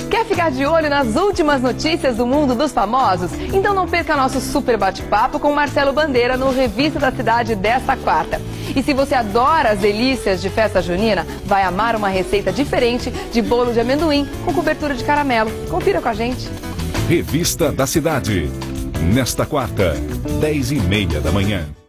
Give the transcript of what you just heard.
Quer ficar de olho nas últimas notícias do mundo dos famosos? Então não perca nosso super bate-papo com Marcelo Bandeira no Revista da Cidade desta quarta. E se você adora as delícias de festa junina, vai amar uma receita diferente de bolo de amendoim com cobertura de caramelo. Confira com a gente. Revista da Cidade. Nesta quarta, 10h30 da manhã.